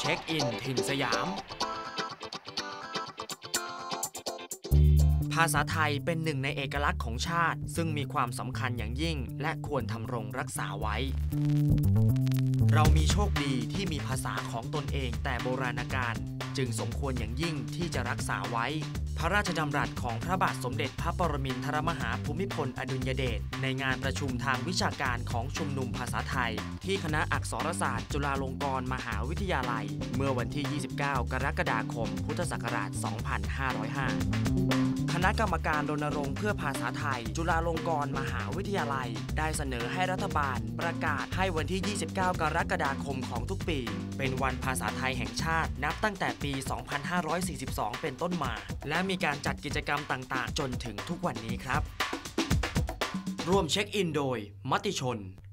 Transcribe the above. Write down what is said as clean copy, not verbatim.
เช็คอินถิ่นสยามภาษาไทยเป็นหนึ่งในเอกลักษณ์ของชาติซึ่งมีความสำคัญอย่างยิ่งและควรทำรงรักษาไว้เรามีโชคดีที่มีภาษาของตนเองแต่โบราณกาลจึงสมควรอย่างยิ่งที่จะรักษาไว้พระราชดำรัสของพระบาทสมเด็จพระปรมินทรมหาภูมิพลอดุลยเดชในงานประชุมทางวิชาการของชุมนุมภาษาไทยที่คณะอักษรศาสตร์จุฬาลงกรณ์มหาวิทยาลัยเมื่อวันที่ 29 กรกฎาคม พุทธศักราช 2505 คณะกรรมการรณรงค์เพื่อภาษาไทยจุฬาลงกรณ์มหาวิทยาลัยได้เสนอให้รัฐบาลประกาศให้วันที่ 29 กรกฎาคมของทุกปีเป็นวันภาษาไทยแห่งชาตินับตั้งแต่ปี 2542 เป็นต้นมาและมีการจัดกิจกรรมต่างๆจนถึงทุกวันนี้ครับร่วมเช็คอินโดยมติชน